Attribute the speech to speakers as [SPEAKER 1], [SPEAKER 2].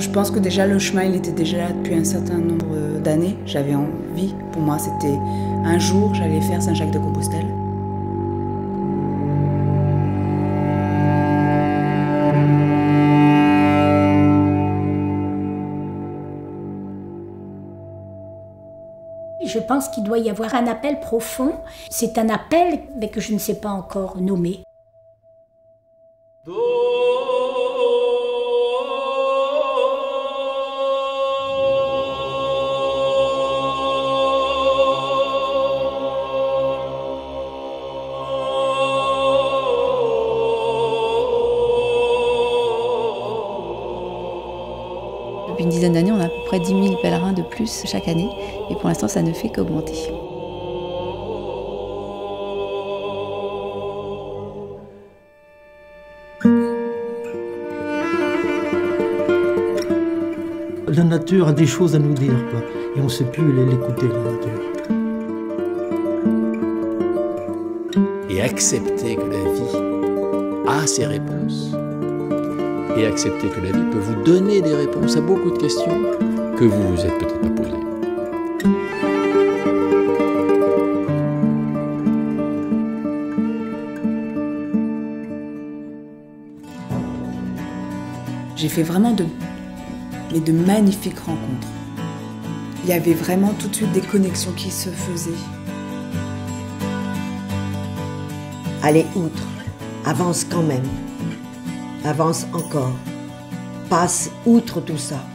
[SPEAKER 1] Je pense que déjà le chemin il était déjà là depuis un certain nombre d'années. J'avais envie, pour moi c'était un jour j'allais faire Saint-Jacques-de-Compostelle.
[SPEAKER 2] Je pense qu'il doit y avoir un appel profond. C'est un appel mais que je ne sais pas encore nommer.
[SPEAKER 3] Depuis une dizaine d'années, on a à peu près 10 000 pèlerins de plus chaque année. Et pour l'instant, ça ne fait qu'augmenter.
[SPEAKER 4] La nature a des choses à nous dire, quoi. Et on ne sait plus l'écouter, la nature.
[SPEAKER 5] Et accepter que la vie a ses réponses. Et accepter que la vie peut vous donner des réponses à beaucoup de questions que vous vous êtes peut-être pas posées.
[SPEAKER 1] J'ai fait vraiment de magnifiques rencontres. Il y avait vraiment tout de suite des connexions qui se faisaient.
[SPEAKER 6] Allez outre, avance quand même. Avance encore. Passe outre tout ça.